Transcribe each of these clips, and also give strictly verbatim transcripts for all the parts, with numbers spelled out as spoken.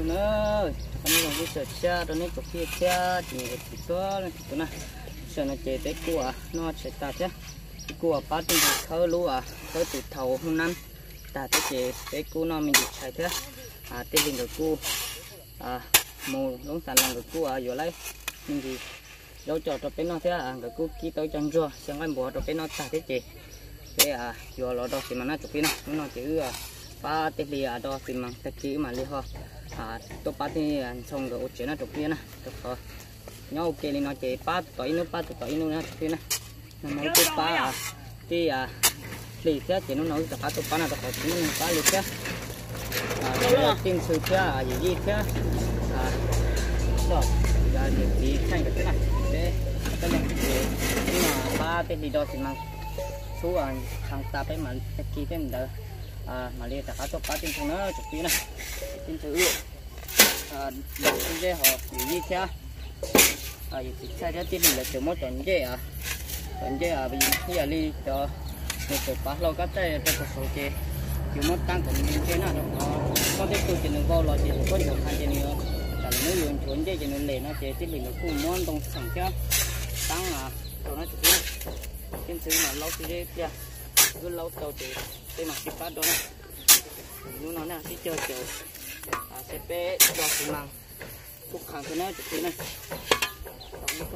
tụi nó anh làm cái sợi cha rồi nó chụp kia cha chỉ là chỉ to là tụi nó sợi nó chế tới cua nó sẽ ta chứ cua bắt trên thớ lúa à tới từ thầu hôm năm ta tới chế tới cua nó mình xài thế à tới linh cái cua à mù giống sản làm cái cua à vừa lấy mình thì đâu cho cho bên nó thế à cái cua kia tới chân rùa xem anh bỏ cho bên nó ta tới chế thế à vừa lọt đó thì mà nó chụp bên nó nó chữ à ba tết lì à đó thì mang tết kỹ mà lì ho à tôi bắt thì xong rồi chuyện nó chụp kia nè chụp ho nhau kia nó chỉ ba tuổi nữa ba tuổi nữa nè chụp kia nè nó mới chụp ba à thì à lì thế chỉ nó nói chụp ba chụp ba là chụp chỉ nó ba lì thế à tin sự thế à gì gì thế à rồi giờ thì chỉ thay cái này để cái này nhưng mà ba tết lì đó thì mang số à thằng ta phải mà tết kỹ thế mình à mà liệt cả số ba tin thằng nó chụp kia nè tin thử à đầu tiên họ gì thế à gì thế ra tin là từ mỗi tuần chứ à tuần chứ à bây giờ giờ đi cho một số ba lâu cái tay cho một số chứ chỉ mỗi tăng của mình thế nào đó có cái tôi chỉ được vào là chỉ có nhiều hai cái nữa là nếu dùng chuẩn chứ chỉ nên để nó chỉ tin là cũng muốn đồng sản cho tăng à rồi nó chụp kia tin thử mà lâu thì thế cứ lâu đầu thì cái mặt cái phát đó này lúc nó là sẽ chơi kiểu à sẽ bé đọt thì măng cục hàng cái này chụp này con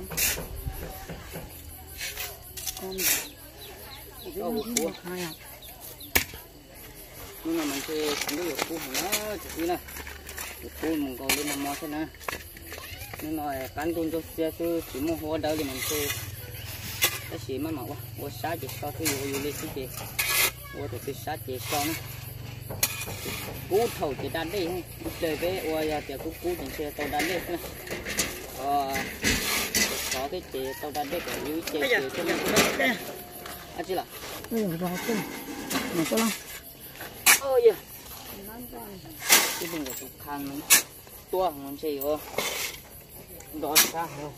con cua hai à nhưng mà mình sẽ cũng được cua nó chụp này cua mình còn lên làm mò thế này nhưng mà cán con cho xe cứ chỉ mua hoa đâu thì mình sẽ cái gì mà màu quá sát chỉ so cái gì gì cái gì quá thì cái sát chỉ so nữa cú thầu chỉ đan đi chơi với ôi giờ tiệc cú cú chỉ chơi tàu đan đi này ờ có cái chỉ tàu đan đi cái dưới chỉ chỉ cho mình à chứ là ừ rồi chứ này cho nó ôi giờ cái đừng có chụp khăn mình tua mình chỉ có đó sao không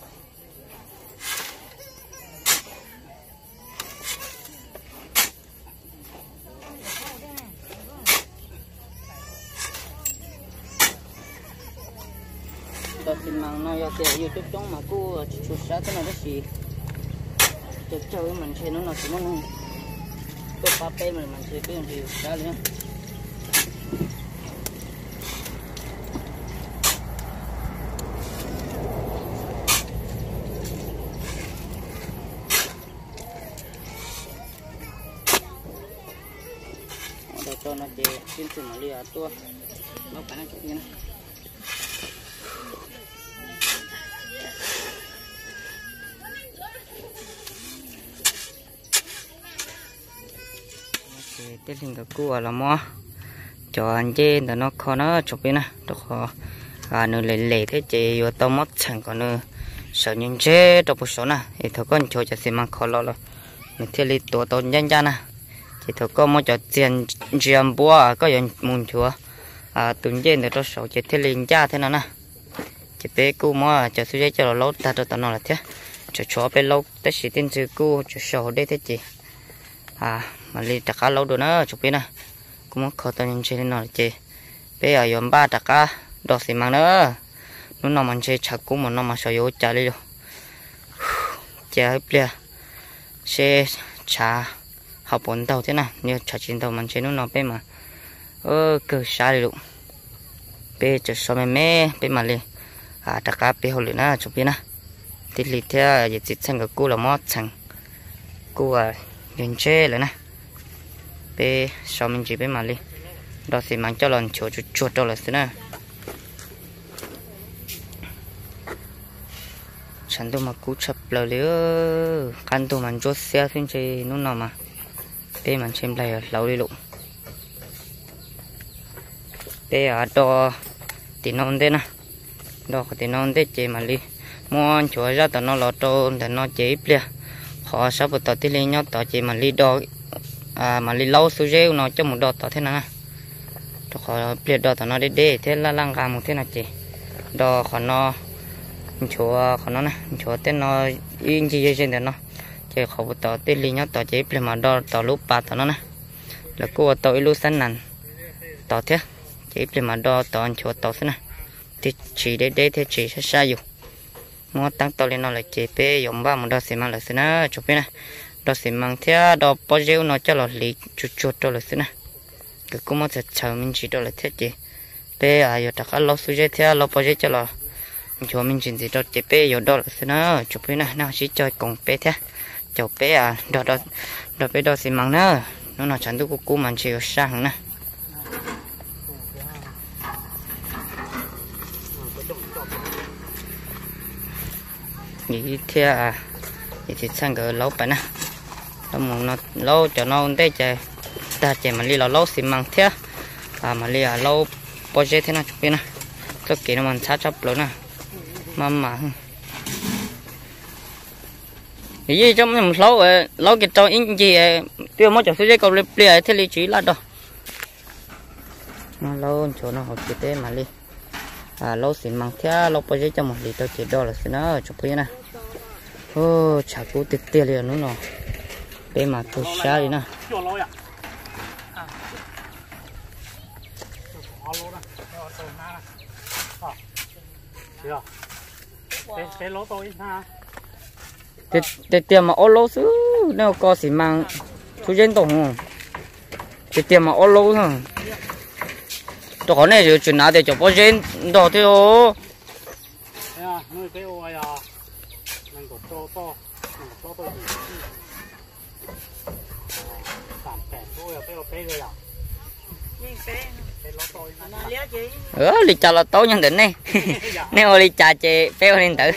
thì mang nó ra tiền YouTube trong mà cô chụp sát cái này đó gì chụp chơi mình chơi nó nó chỉ nó tôi ba pe mình mình chơi cái gì ra liền để cho nó chỉ xin xin mà liệt tua nó phải nó chụp như này cái hình cái cua là mò cho anh trên để nó khó nó chụp đi nè được khó à nó lệ lệ thế chị vô tao mất chẳng còn nữa sợ những chế trong một số nè thì thôi con cho cho xem mà khó lo rồi mình thiết lý tổ tổ nhanh ra nè thì thôi con muốn cho tiền tiền bùa có những muốn chúa à tuần trên để cho số chỉ thiết lý ra thế nào nè chỉ bé cua mò cho suy cho lâu ta cho tao nó là thế cho chó bé lâu tới chỉ tin chữ cua cho số đây thế chị à mà đi đặt cá lâu rồi nữa chụp đi nè cũng muốn khó tao nhìn trên nó chị bây giờ yếm ba đặt cá đỏ xì mang nữa nó nằm mình chơi chặt cũng mà nó mà sợ yếu trả đi rồi chơi hết bia xe trả học bốn tàu thế nào như trả chín tàu mình chơi nó nó bé mà ơ cứ xa đi luôn bé cho số mẹ mẹ bé mà đi à đặt cá bé hồi nữa chụp đi nè thì lì theo dịch dịch sang cái cua là mót sang cua nhìn chơi lại nè bé sau mình chỉ bé mà đi đó thì mang cho lần chuột chuột chuột đâu là thế nè chẳng tôi mà cú chập lờ liu căn tôi mình chốt xe xin chơi nó nào mà bé mình xem lại lâu đi luôn bé ở đó thì nó thế nè đó thì nó thế chơi mà đi mua chuột ra tao nó lọt trôn để nó chơi bia họ sắp bắt đầu đi lên nhau tao chơi mà đi đó à mà đi lâu số rêu nó cho một đợt tao thế nào họ bia đó tao nó đi đi thế là lăng gà một thế nào chị đó họ nó chúa họ nó nè chúa tên nó in chi trên đó nó chơi họ bắt đầu đi lên nhau tao chơi bia mà đó tao lúc ba tao nó nè là cô tao lúc sáng nàn tao thế chơi bia mà đó tao chúa tao thế nè thì chỉ để để thì chỉ sẽ sai dùng mua tăng to lên nó là chế bé dùng ba một đo xi măng là xí na chụp bên này đo xi măng theo đo bao nhiêu nó cho là lì chuột chuột đo là xí na cái cũng muốn sẽ chờ mình chỉ đo là thế chứ bé à giờ đặt lâu suy theo lâu bao nhiêu cho là cho mình chỉ đo chế bé giờ đo là xí na chụp bên này nào chỉ chơi cùng bé thế chụp bé à đo đo đo bé đo xi măng nữa nó là chẳng được cũng mình chỉ sang nè nghĩ theo à thì sang cái lâu phải nè nó muốn nó lâu cho nó đây chơi ta chơi mà đi là lâu xí măng theo à mà đi là lâu bao giờ thế nào chụp nè tôi kỹ nó mình sát chấp luôn nè mà mà gì trong mình lâu lâu cái trâu in gì tiêu mất cho số giấy câu liệp liệp thế lý trí là đâu nó lâu chỗ nó học cái thế mà đi à lâu xí măng theo lâu bao giờ cho một lít tôi chỉ đo là xí nó chụp nè ô chả cố tiệt tiệt liền nữa nè đây mà tôi xa đi nè tiệt tiệt tiệt mà ô lô xứ nếu có xí mang chú dân tổng tiệt tiệt mà ô lô thôi đó này rồi chuyện nào để cho bao dân đó thôi ô to to to to tạm kẹt thôi à, beo beo rồi à, ờ, đi chả là tối nhân định này, nếu đi chả chị beo lên tự,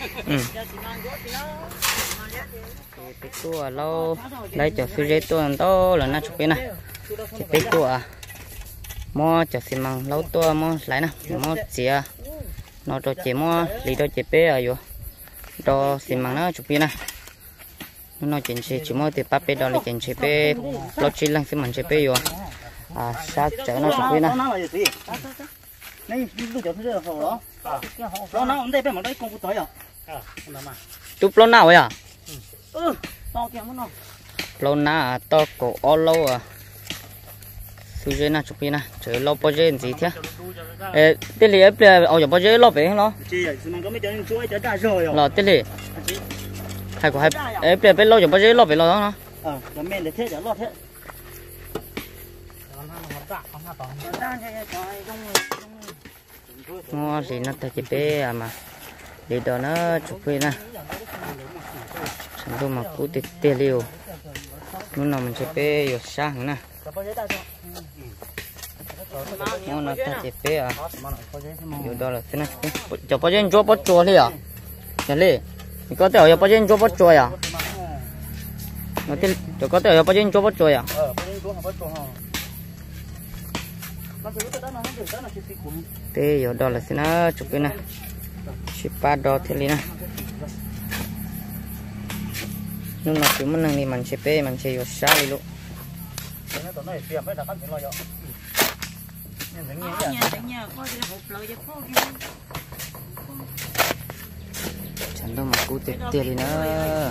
cái tua lâu, đây cho suy dây tua to là nó chụp cái này, cái tua, mua cho xi măng lâu tua mua lại nè, mua xìa, nó cho chị mua, đi cho chị bé à vô. Đo xi măng nó chụp nè nó chuyển xe chỉ mới từ bắp đo lại chuyển xe pe lo chỉ lăng xi măng xe pe rồi à sao chở nó chụp nè này lúc chở nó hồ đó lo nó ông đây bên mà đây công cụ tới à chụp lo nào vậy à ừ to kìa muốn nào lo na to cổ ô lâu à suy dây na chụp nè chở lo bao nhiêu gì thế ê cái này bây giờ bao nhiêu lo về nó lo cái này hay có hay ê bây giờ lo giờ bao nhiêu lo về lo đó ờ cái men để thế giờ lo thế ngon gì nó ta chỉ bé à mà để đó nó chụp về nè chẳng đâu mà cú tê tê liều nó nào mình chỉ bé rồi sang nè nó nó ta chỉ bé àอยู่đó là thế này cho bao nhiêu cho bao nhiêu đi à nhỉ đi có thể ở bao nhiêu cho bao nhiêu à nó thì cho có thể ở bao nhiêu cho bao nhiêu à thếอยู่đó là thế nào chụp cái này chụp ba đó thế này nhưng mà chúng mình đang đi mình sẽ bé mình sẽอยู่xa đi luôn chẳng đâu mà cú tiệt tiệt đi nữa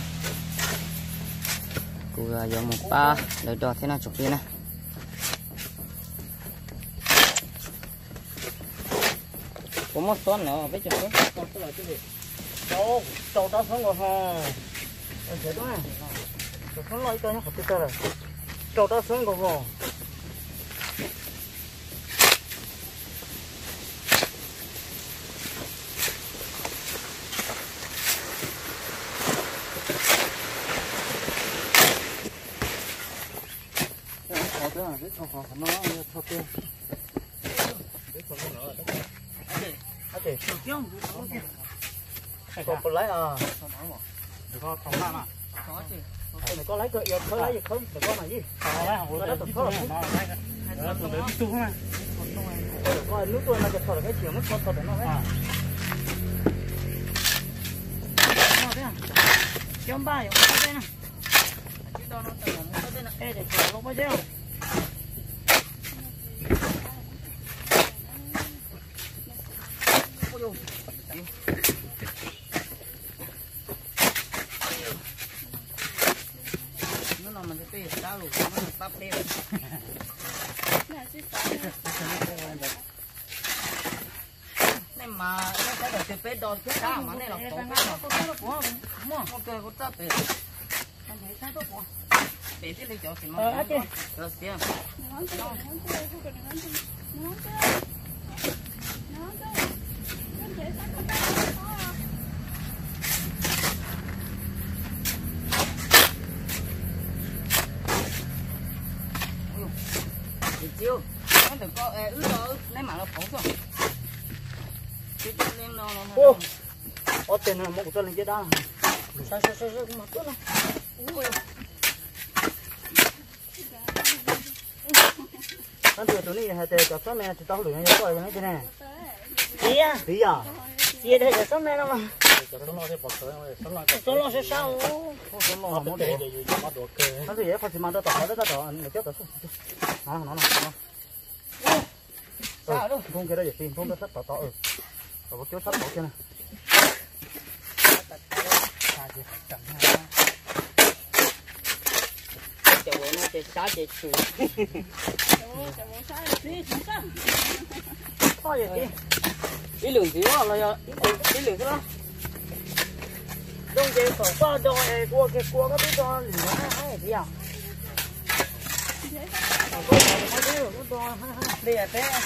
cú là giờ một ba lấy đo thế nào chụp đi nè có một con nữa với chụp con con cái là cái gì đâu đâu đó sống rồi ha anh thấy đó này chụp con loại cái nó phải cái rồi đâu đó sống rồi ha cái thằng họ nó cho tiền, cái thằng nó ở đấy, cái gì, cái có có lấy à, được có thằng nào mà, có chứ, cái này có lấy cái gì, có lấy gì không, được có mà gì, lấy được thôi, lấy được đấy tu không à, có nước tôi là cái thằng cái chiều mất con thằng nó đấy, trong ba giống cái đây nè, chứ đâu nó tự nó cái này, ê để chờ nó bao nhiêu. Nó làm mình cái gì sao luôn, nó bắp đeo. này bé đòn cái cá mà này là tổ bé nó có nó có mua ok có tát bé anh thấy tát tốt quá bé cái lấy chỗ thì mà ờ chứ rồi xem chiêu nó được có ứ đó lấy mạng nó phóng rồi cái lên nó nó ô tiền là một cái lên cái đó sao sao sao sao mà tốt lắm anh tuổi tuổi này hay cho số mẹ thì tao lười nó coi cái này tí à tí à tí đây là số mẹ nó mà số lo sẽ sao số lo không có để nó thì phải chỉ mang tới tao đó tao anh chết rồi nó nó nó sao đâu không cái đó gì tìm không có sắt tao tao ừ tao có chỗ sắt tao kia này chào bố nó chơi xá chơi chù thôi vậy đi ý lượng gì đó là ý lượng đó đông chơi khẩu qua đôi qua cái qua cái đó lửa hay gì à đây là bé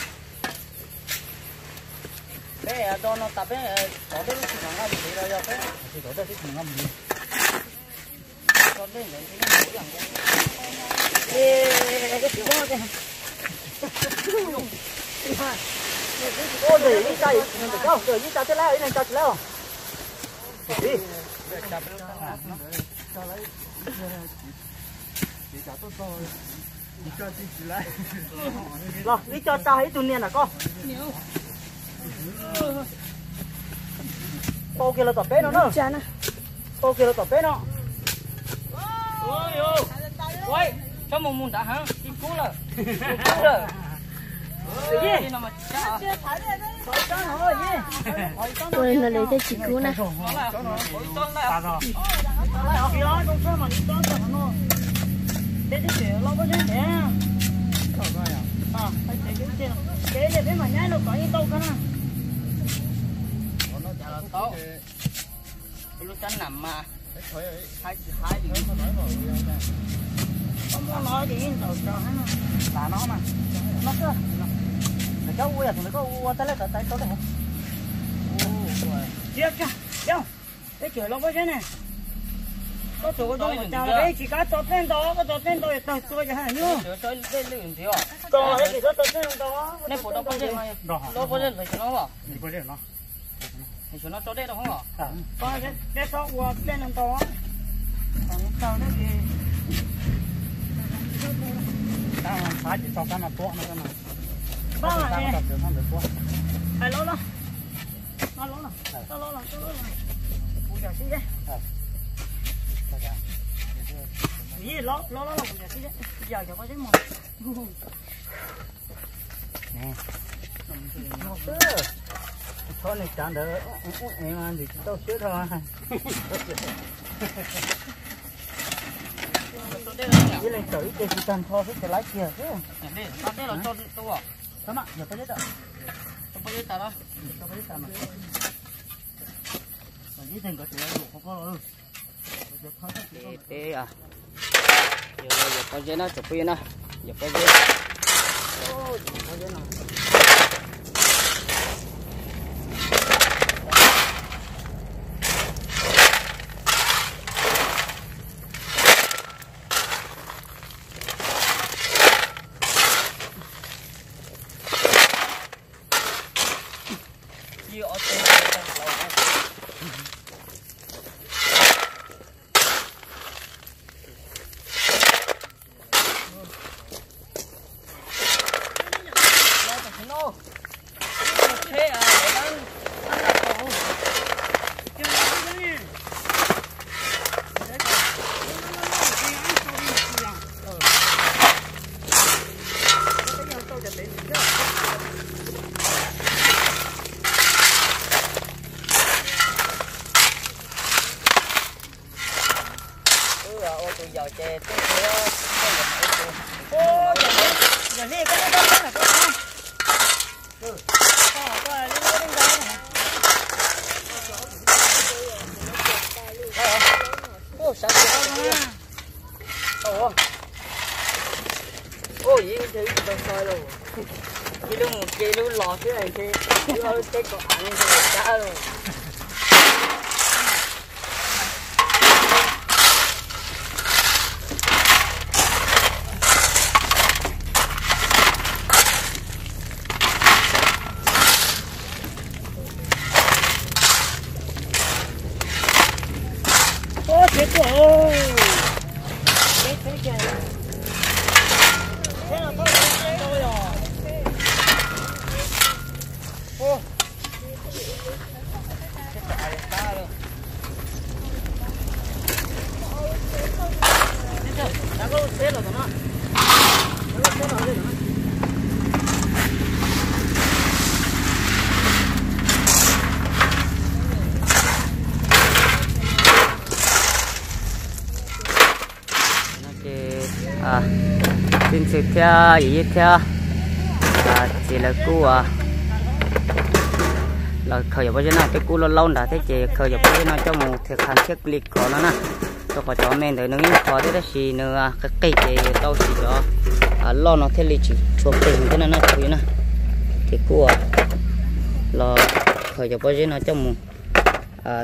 bé đó nó tập bé có cái gì mà gì đó rồi bé thì có cái gì mà gì con đấy này cái gì làm cái cái gì đó cái ô để đi chạy được không rồi đi chạy thế nào này chạy thế nào đi rồi đi cho tao hết tuần niên à con cô kia là tập bé nó nữa cô kia là tập bé nó ôi ôi ôi cho mùng mùng đã hả đi cứu rồi cứu rồi cái gì nó mà ôi nó lấy cái chỉ cứu này để cái gì lo có gì thế à phải để cái gì cái này bên mà nhái nó có những câu cái nào nó chả là tốt lúc chắn nằm mà hai hai điều không nói rồi không có nói gì rồi cho hắn là nó mà nó cơ để cháu uống thì nó có uống tới lấy tới tới tới đây chưa chưa đâu cái chuyện lo có gì này có chỗ đó mà chào cái chỉ có chỗ tên đó có chỗ tên đó tôi tôi cho hắn nhú tôi lên lên thiếu à có cái gì có chỗ tên đó nên phụ đâu có gì mà đâu có gì phải cho nó vào có gì nó thì cho nó chỗ đây đâu không à có cái cái số của tên đó còn sau đó thì ta phải chỉ cho cái mà to nó cái mà ba này ai lỗ nó nó lỗ nó nó lỗ nó nó lỗ nó phụ trợ xí đấy gì lỗ lỗ lỗ là phụ trợ xí đấy giờ cho có cái mồi nè một thứ thôi này chán đỡ em ăn thì tao xíu thôi cái này tới cái gì cần thôi cái lái kia chứ đây đây là cho tôi à các bạn giờ tới đấy rồi tôi tới đấy đó tôi tới đấy mà còn dưới thành có thể đủ không có đâu thế à giờ giờ có dây nó chụp pin nó giờ có dây ô có dây nào Hãy gì thì tôi coi luôn cái đúng cái đúng lọt cái này thì nó cái cỏ ăn thì đã rồi ô chết rồi chết chết kìa thế là tôi chết tôi rồi ô chết cả ta luôn chết chưa đã có chết rồi nó nó chết rồi đấy nó à xin sự theo gì theo à chỉ là cú à là khởi nhập với nó cái cú lâu lâu đã thế chỉ khởi nhập với nó cho một thực hành thiết lịch của nó nè tôi có cho men để nó những khó thế đó gì nữa cái cây thì đâu chỉ cho à lo nó thế lịch chỉ chuột tình cái nó nó chửi nè thì cú à là khởi nhập với nó cho một à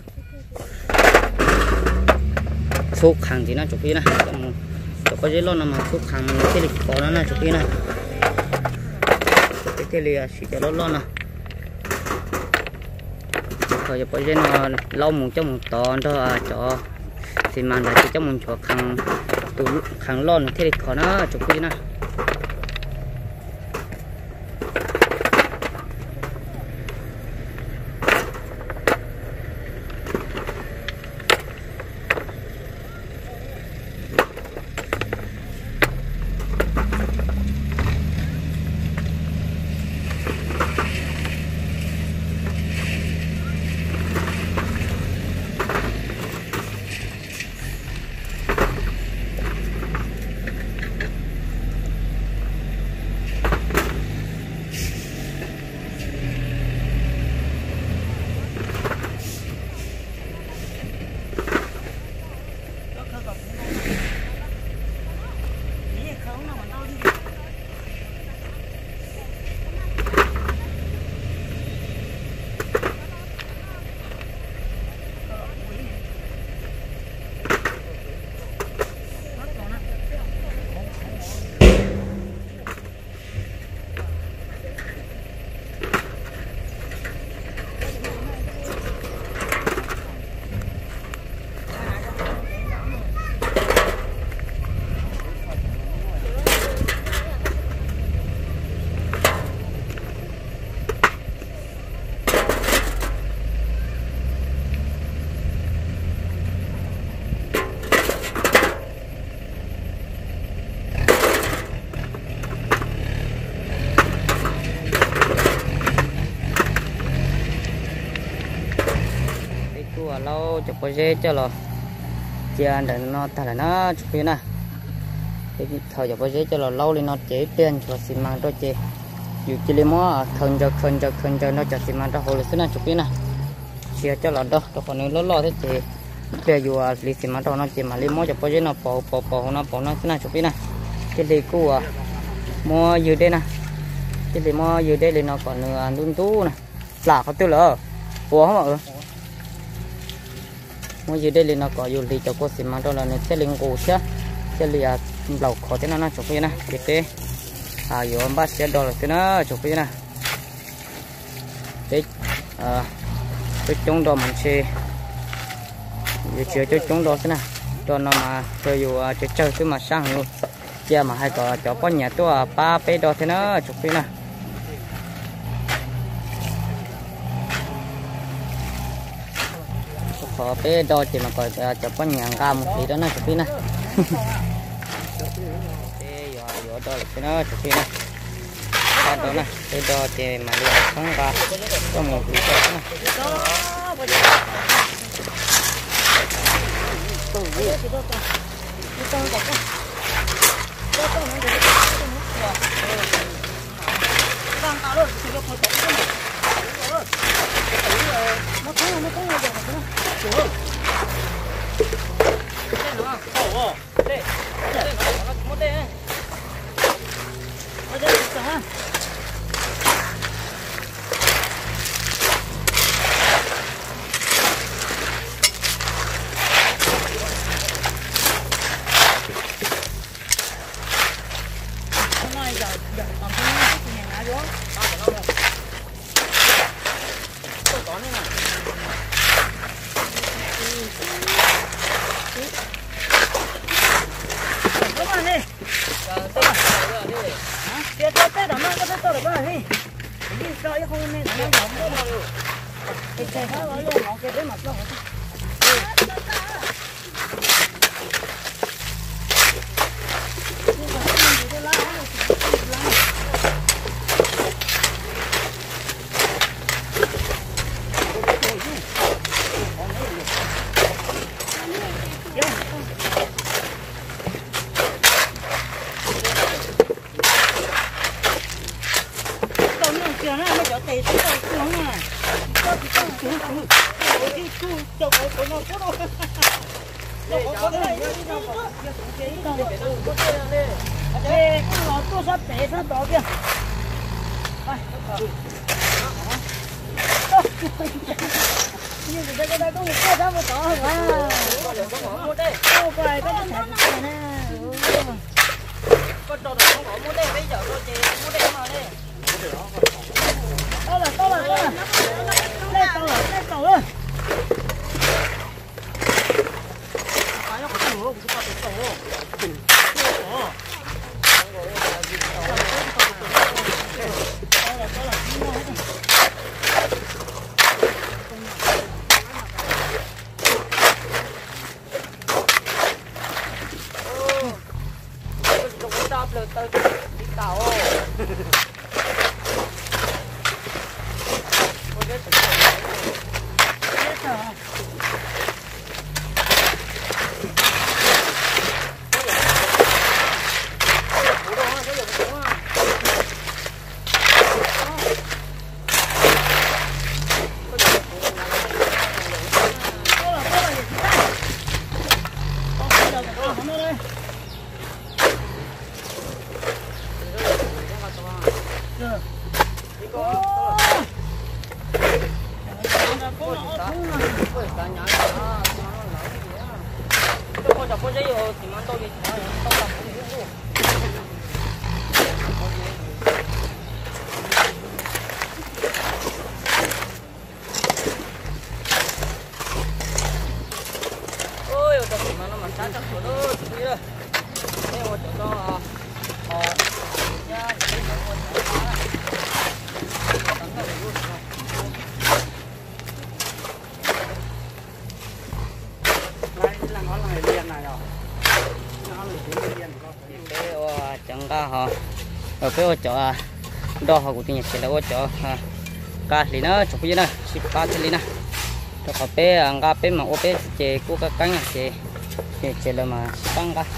thuốc hàng thì nó chụp đi nè có giấy lon mà thuốc hàng mình cái lịch có nó là chụp đi nè cái cái lìa chỉ cho nó lon nè rồi có giấy nó lâu một trong một tòn đó à cho thì mà là chỉ trong một chỗ hàng từ hàng lon cái lịch có nó chụp đi nè lâu chụp cái dê cho lo chia để nó thay là nó chụp cái này cái thời chụp cái dê cho lo lâu lên nó chế tiền cho xi măng cho chế dù chỉ lấy mỏ khẩn cho khẩn cho khẩn cho nó cho xi măng cho hồi là nó chụp cái này chia cho lo đó cho còn nó lo thế chế bây giờ lấy xi măng cho nó chế mà lấy mỏ chụp cái dê nó bỏ bỏ bỏ nó bỏ nó thế này chụp cái này cái lấy cua à mỏ dưới đây nè cái lấy mỏ dưới đây lên nó còn đun tú nè là có tiêu lỡ của không ạ mỗi giờ đây là nó có dù đi cho cô xin mang cho là nó sẽ linh cổ chứ sẽ là lẩu khó thế nào nó chụp cái này cái thế à dù ông bác sẽ đo là thế nào chụp cái này đấy à cái chống đo mình sẽ giờ chưa cho chống đo thế nào cho nó mà cho dù cho chơi thứ mà sang luôn giờ mà hai có cho con nhà tôi ba bé đo thế nào chụp cái này có bé đo chỉ mà còn chụp có nhà cam thì đó nó chụp cái này bé giờ giờ đo là cái nó chụp cái này đó này bé đo thì mà đi không ra có một cái đó này á. ở cái chỗ đo họ cũng tin chỉ là chỗ cá lì nó chụp cái này chụp cá lì nè cho họ bé ăn cá bé mà ô bé chế của các cánh chế chế chế là mà tăng cá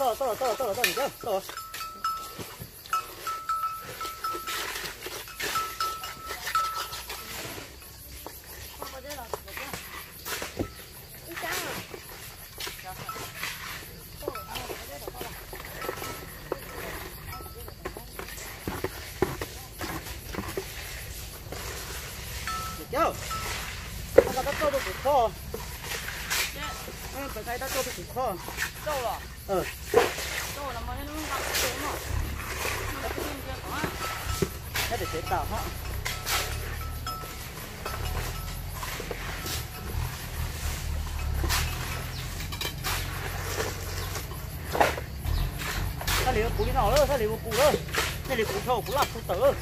到了到了到了到了到了你这到了。Yo, nó đã cho được kho. Ừ, phải thấy đã cho được kho. Cho rồi. Ừ. Cho là mà nó gặp cái mà. Nó cái gì kia có. Thế để chế tạo hả? Ta liệu củ nào nữa, ta liệu củ nữa. Đây là củ thầu, củ lạc, củ tử.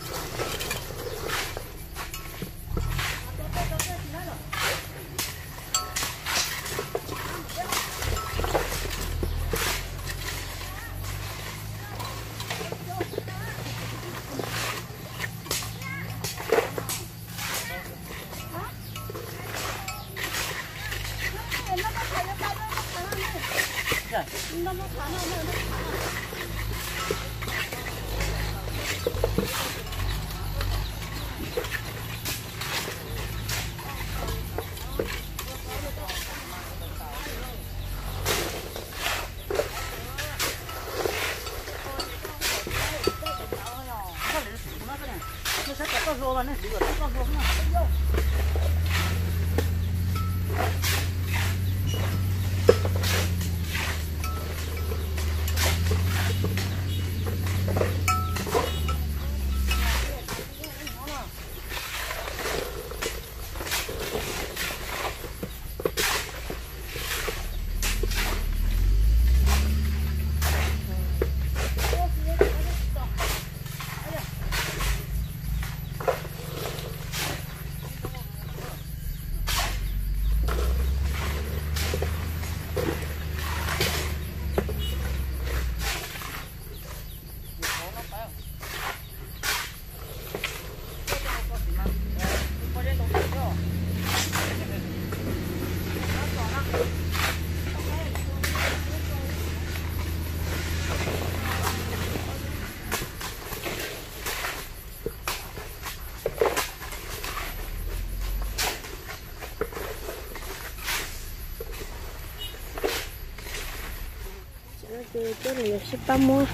Cái này là ship ba mươi.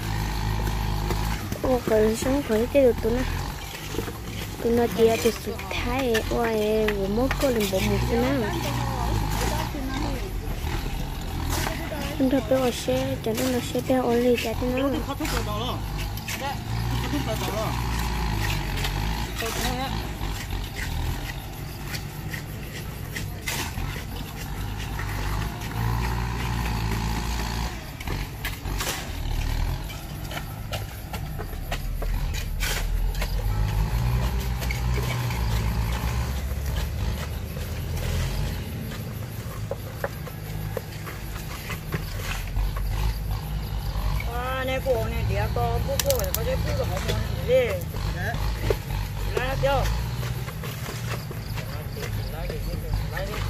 Ô cái sống khỏi cái được tụi nó. Tụi nó chỉ là từ suốt thái ôi vừa mới có lần bộ một cái nào. Chúng ta phải ở xe cho nó xe phải ở lì cho nó. Cô này thì có cô cô phải có cái cô của họ muốn gì đấy, lấy chưa? Lấy đi, lấy đi.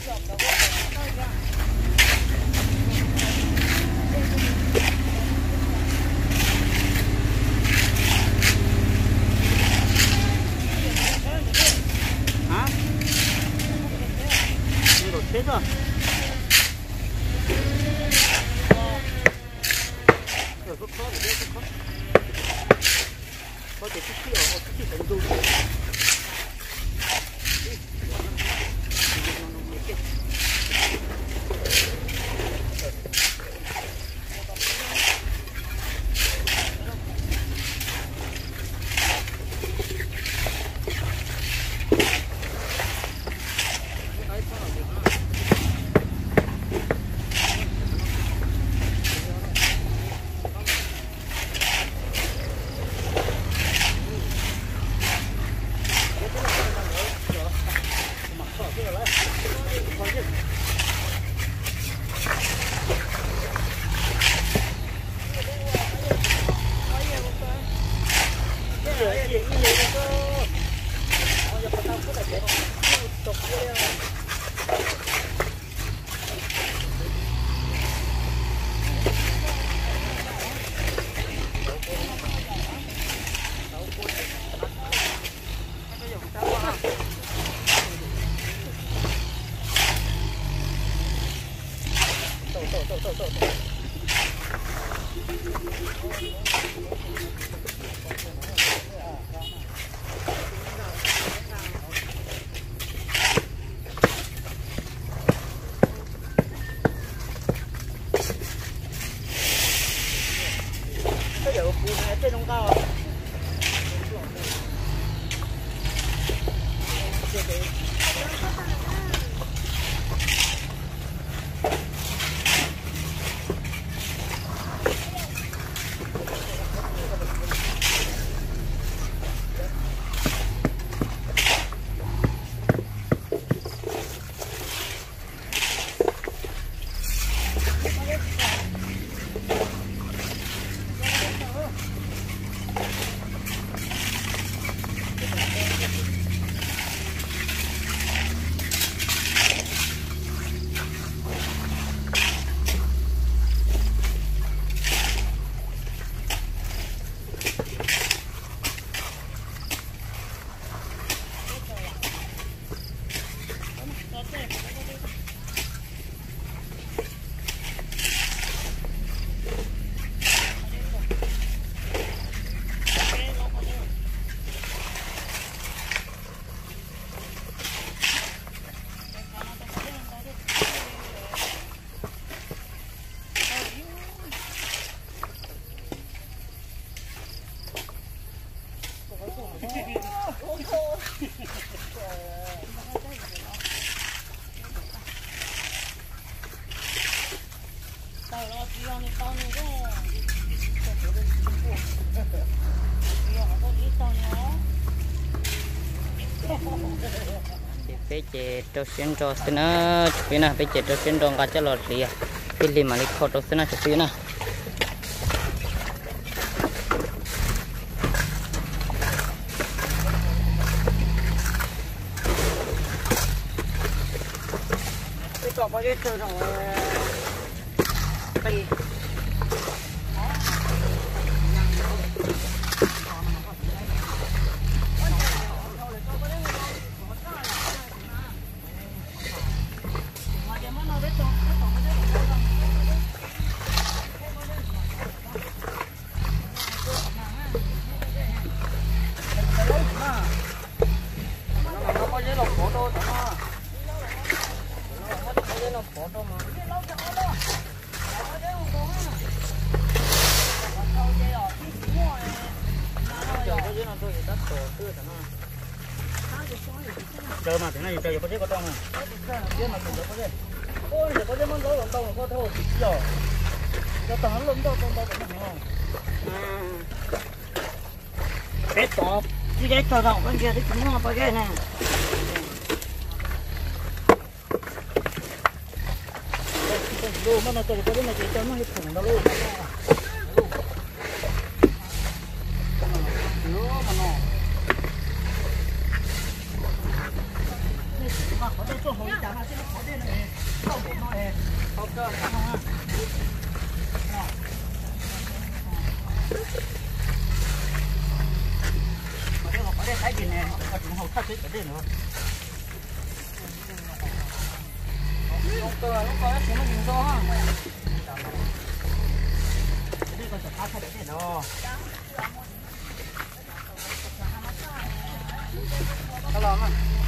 hả đi đột chết rồi rồi có khó để có khó có thể chút xíu có chút xíu đánh đu bây giờ tôi xin cho xin nó chụp na bây giờ tôi xin đong cá cho lọt rìa bây giờ mà lấy khó tôi xin nó chụp na cái cọp bao nhiêu từ rồi đây chờ mà thế này chờ có chết có to mà biết mà cũng có chết ôi giờ có chết món lỗ lồng tông có thôi rồi cho tao lồng tông tông tông cũng không cái tọp cái cái tọp rộng bên kia thì cũng ngon bao cái này đồ mà nó tôi có đến này chỉ cho nó hết thùng đó luôn có đây cho hồi trả mà chứ nó có đây Không cơ. Mà đây có đây thái bình này, có chúng hậu thắt cái đây nữa. Không cơ, nó có chúng nó dùng do ha. Đây còn chặt thắt cái đó. Cái lò mà.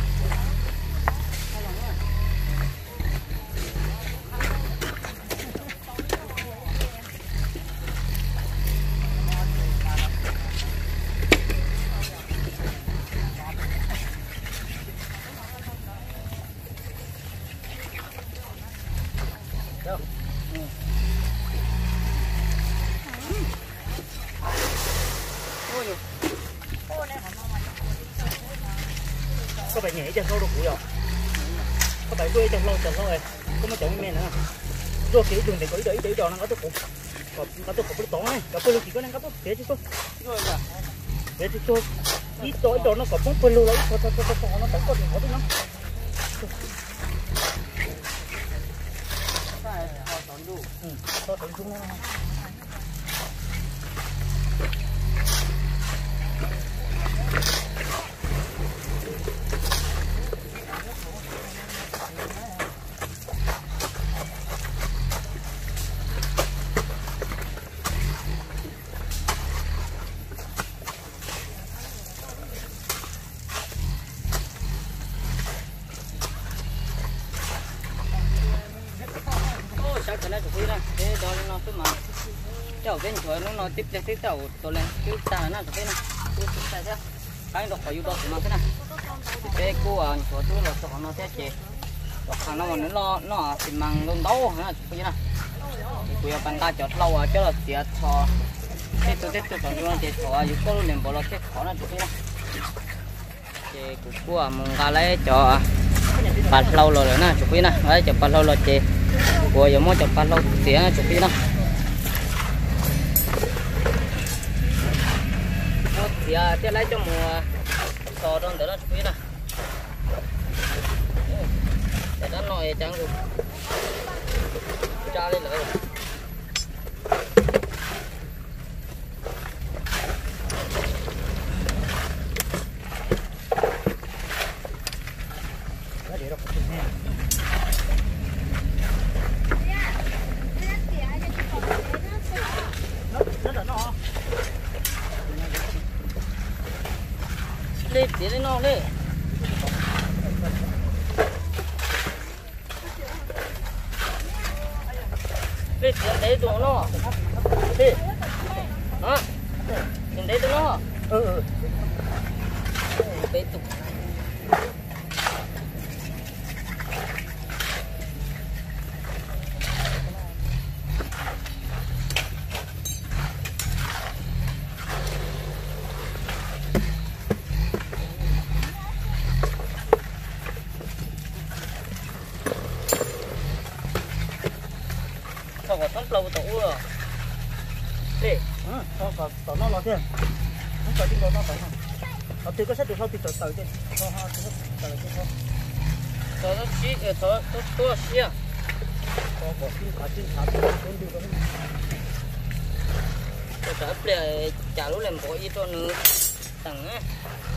Có phải nhảy chân sâu được cũ rồi, có phải đuôi chân lâu chân lâu rồi, có mấy chồng men nữa, đua kiểu đường thì có ý để để cho nó có tốt cũ, còn có tốt cũ nó tỏng này, có cái chỉ có năng có tốt thế chứ tôi, thế chứ tôi ít tối cho nó có bóng phơi lâu lấy, thôi thôi thôi thôi nó tỏng có thì có tốt lắm. Ừ, tôi tỏng xuống nó. Chắc cái này chụp đi ra, thế đó nó cứ mà cháu bên chỗ nó nó tiếp tiếp cháu tôi lên cái ta nó chụp đi này, tôi chụp tay chứ, cái đó phải đó mà thế này, thế cô à chỗ tôi là chỗ nó thế chị, thằng nó mà nó nó thì mang luôn đấu hả chụp như này, thì cô bạn ta chọn lâu à chứ là tiệt thò, thế tôi thế tôi còn như là tiệt thò, dù có liền bỏ lọt thế khó nó chụp đi này, thì cô à mong cả lấy cho bạn lâu rồi nè chụp đi này, đấy chụp bạn lâu rồi chị. Ủa giờ mới chụp bao lâu tía chụp đi đâu tía tía lấy cho mùa to đơn để nó chụp đi nào để nó nói chẳng được cha lên nữa lên tía lên nó lên lên tía đấy tụi nó đi hả lên đấy tụi nó Ừ ừ bé tụi sao có tấm lâu tụi rồi đi ừ có có nó lo thế không phải tin nó phải không ở từ cái sách từ sau từ từ từ đi ho ho từ từ từ thôi cho nó xí cho nó to xí à có có tin cả tin cả tin tin đi rồi tôi trả lại trả lúc làm bộ gì cho nữa tặng á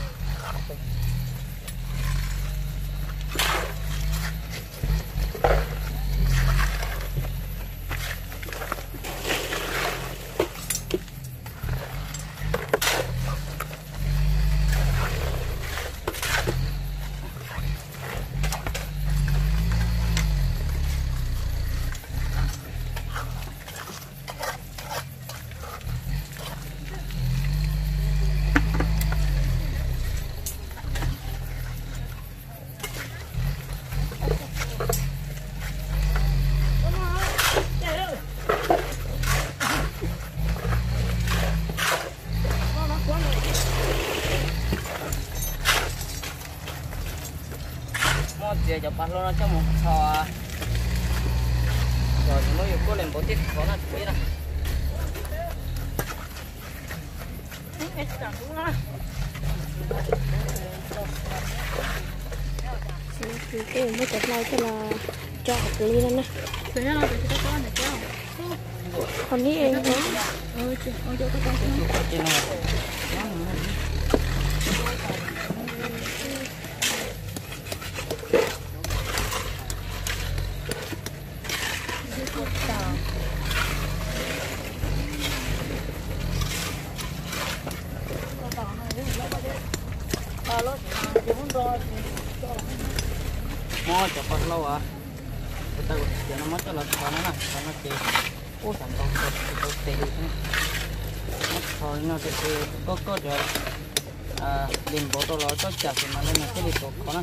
giờ chụp bắt nó cho một sò rồi thì mới có lên bộ tiếp có nó biết đâu thì cái mới chụp lâu cho là cho học cái ly nè thế là nó sẽ có để cho còn đi em nữa ừ chị ở chỗ có con mua cho con lâu à người ta giờ nó mất cho là con nó này con nó chơi ô sản phẩm tốt tốt tệ thế thôi nó sẽ có có rồi à liền bộ tôi nói có chặt thì mà lên là cái gì tốt con á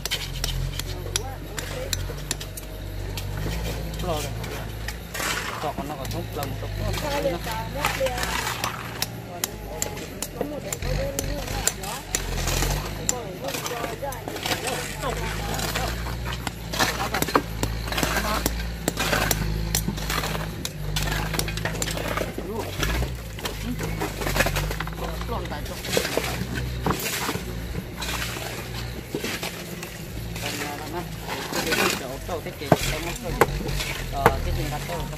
lo rồi còn nó còn thúc là một tốt đâu thế kì đâu mất rồi ờ cái gì đặt đâu rồi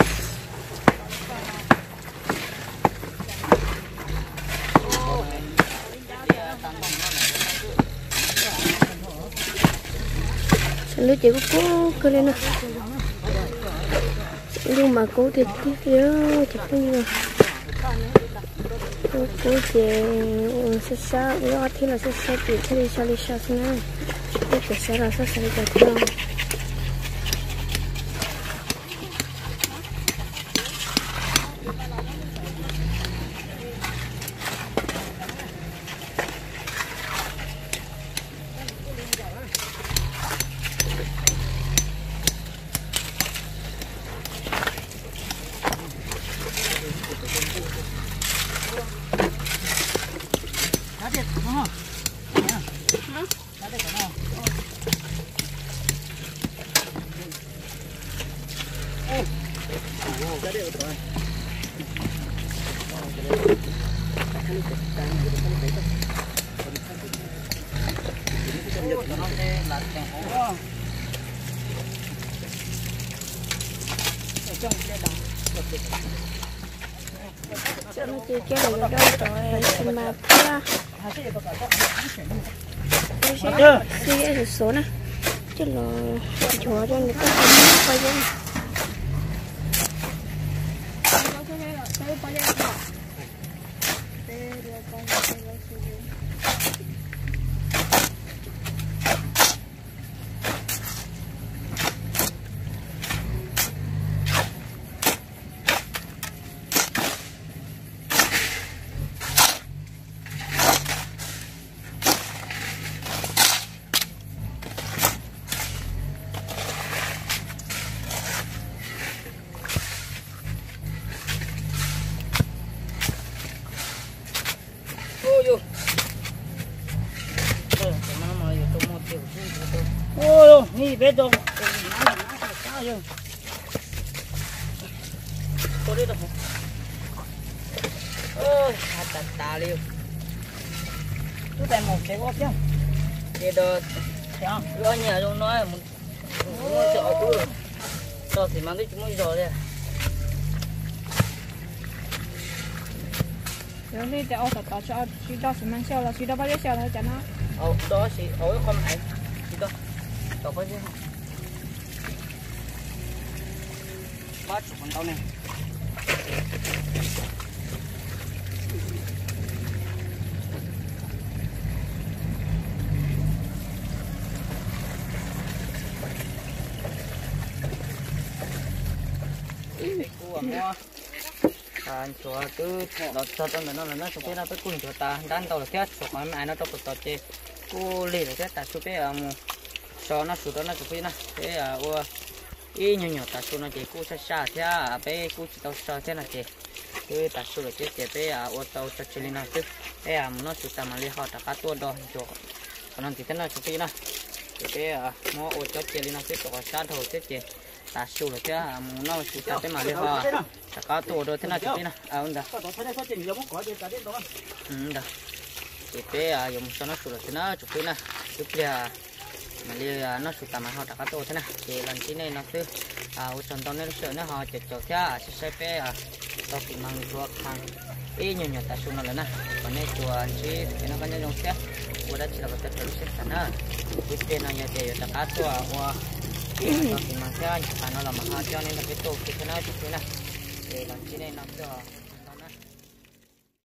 lưới chị có cơ lên nè nhưng mà cố thì tiếc nhớ chụp cái gì cố chị sẽ sao nó thì là sẽ sao chị sẽ đi sao đi sao thế nào tiếc cái sao là sao sẽ đi chụp không cho nó chơi chơi là đâu rồi mà kia tôi sẽ cái số này chứ là chúa cho người ta không quay lên ôi ni bé đâu tôi đi đâu ôi ta ta liu chú tại một cái góp chứ cái đó sao lo nhà luôn nói một một chỗ cứ rồi thì mang cái chúng mới rồi đây rồi đi để ô tô tao cho suy đo sự mang xe là suy đo bao nhiêu xe là chả nó ô đó thì ôi không phải chỉ đó đâu có gì ba chục con tao này của mua anh chúa cứ đợt sau đó nó là nó chụp cái nó tới cùng chúa ta đan tàu là cái chụp mà ai nó trong một tờ chơi cô lì là cái ta chụp cái um cho nó sụt đó nó chụp cái này cái à ô ý nhỏ nhỏ ta chụp nó chơi cô sa sa thế à bé cô chỉ tàu sa thế này chơi cái ta chụp là chơi chơi bé à ô tàu cho chơi nó chứ cái à nó chụp ta mà li họ ta cá tua đó chúa còn nó thì thế nào chụp cái này cái à nó ô cho chơi nó chứ tàu sa thôi chứ chơi ta chụp là cái à nó chụp ta thế mà li họ ta cá tua đó thế nào chụp cái này à ông đó ừ đó cái bé à dùng cho nó chụp là thế nào chụp cái này chụp là mà lia nó sụt tạm họ đặt cái tô thế này thì lần tí này nó tư à u chọn tao nó sợ nó họ chật chật cha sẽ sẽ bé à tao cũng mang chuột hàng ý nhiều nhiều ta xuống nó lên nè còn này chuột chỉ thì nó có những dòng xe u đã chỉ là cái tết sẽ sẵn nữa cái tên nó nhiều tiền đặt cái tô à tao cũng mang xe nó là mà họ cho nên là cái tô cái nó chút thế này thì lần tí này nó cho